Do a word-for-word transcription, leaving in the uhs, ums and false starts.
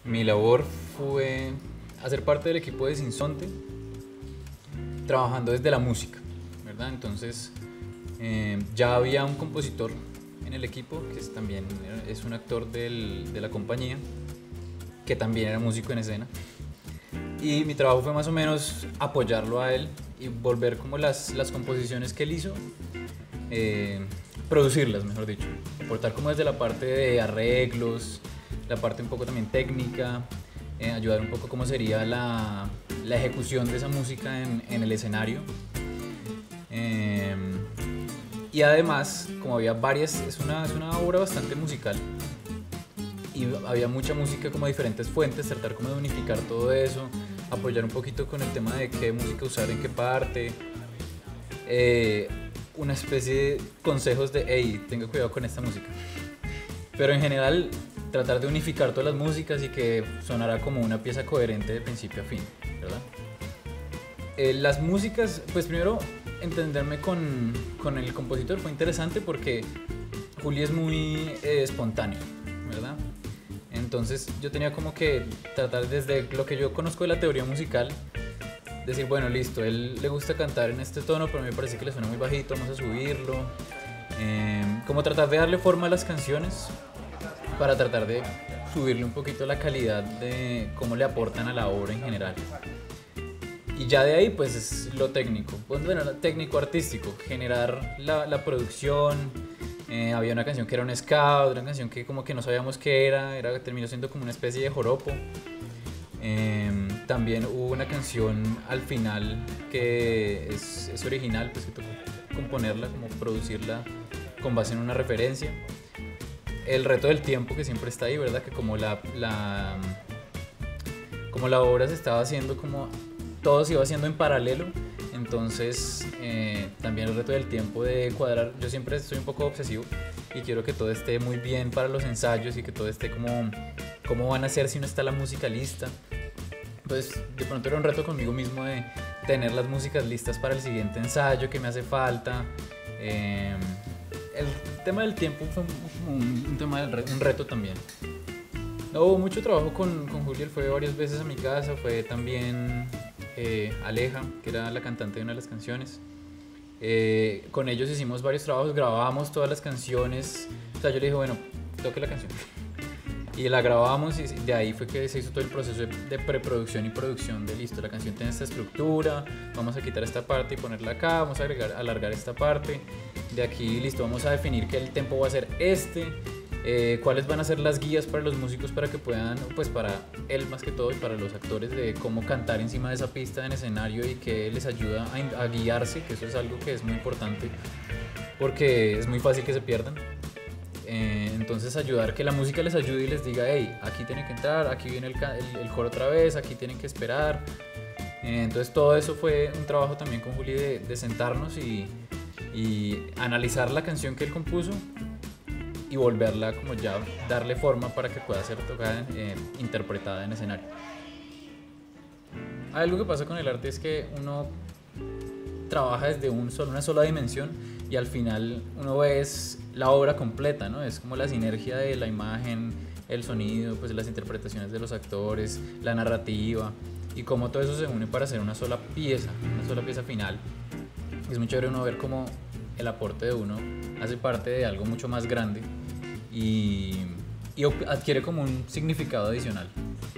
Mi labor fue hacer parte del equipo de Sinsonte, trabajando desde la música, ¿verdad? Entonces eh, ya había un compositor en el equipo, que es también es un actor del, de la compañía, que también era músico en escena. Y mi trabajo fue más o menos apoyarlo a él y volver como las, las composiciones que él hizo, eh, producirlas, mejor dicho. Aportar como desde la parte de arreglos, la parte un poco también técnica, eh, ayudar un poco cómo sería la, la ejecución de esa música en, en el escenario. Eh, y además, como había varias, es una, es una obra bastante musical y había mucha música como de diferentes fuentes, tratar como de unificar todo eso, apoyar un poquito con el tema de qué música usar en qué parte, eh, una especie de consejos de hey, tenga cuidado con esta música, pero en general tratar de unificar todas las músicas y que sonara como una pieza coherente de principio a fin, ¿verdad? Eh, las músicas, pues primero entenderme con, con el compositor fue interesante porque Juli es muy eh, espontáneo, ¿verdad? Entonces yo tenía como que tratar desde lo que yo conozco de la teoría musical, decir, bueno, listo, él le gusta cantar en este tono, pero a mí me parece que le suena muy bajito, vamos a subirlo. Eh, como tratar de darle forma a las canciones para tratar de subirle un poquito la calidad de cómo le aportan a la obra en general. Y ya de ahí pues es lo técnico, pues, bueno, lo técnico artístico, generar la, la producción. Eh, había una canción que era un ska, otra canción que como que no sabíamos qué era, era terminó siendo como una especie de joropo. Eh, también hubo una canción al final que es, es original, pues que tocó componerla, como producirla con base en una referencia. El reto del tiempo que siempre está ahí, ¿verdad? Que como la, la, como la obra se estaba haciendo, como todo se iba haciendo en paralelo, entonces eh, también el reto del tiempo de cuadrar. Yo siempre soy un poco obsesivo y quiero que todo esté muy bien para los ensayos y que todo esté como cómo van a ser si no está la música lista. Entonces de pronto era un reto conmigo mismo de tener las músicas listas para el siguiente ensayo que me hace falta. Eh, el tema del tiempo fue un, un, un tema del re, un reto también. No, hubo mucho trabajo con, con Juliel, fue varias veces a mi casa, fue también eh, Aleja, que era la cantante de una de las canciones. Eh, con ellos hicimos varios trabajos, grabábamos todas las canciones. O sea, yo le dije, bueno, toque la canción. Y la grabamos y de ahí fue que se hizo todo el proceso de, de preproducción y producción de listo, la canción tiene esta estructura, vamos a quitar esta parte y ponerla acá, vamos a agregar, alargar esta parte, de aquí listo, vamos a definir que el tempo va a ser este, eh, cuáles van a ser las guías para los músicos para que puedan, pues para él más que todo y para los actores, de cómo cantar encima de esa pista en escenario y que les ayuda a, a guiarse, que eso es algo que es muy importante porque es muy fácil que se pierdan. Eh, entonces ayudar, que la música les ayude y les diga, hey, aquí tienen que entrar, aquí viene el, el, el coro otra vez, aquí tienen que esperar. Eh, entonces todo eso fue un trabajo también con Juli de, de sentarnos y, y analizar la canción que él compuso y volverla como ya, darle forma para que pueda ser tocada, eh, interpretada en escenario. Algo que pasa con el arte es que uno trabaja desde un solo, una sola dimensión y al final uno ve es la obra completa, ¿no? Es como la sinergia de la imagen, el sonido, pues las interpretaciones de los actores, la narrativa y cómo todo eso se une para hacer una sola pieza, una sola pieza final. Es muy chévere uno ver cómo el aporte de uno hace parte de algo mucho más grande y, y adquiere como un significado adicional.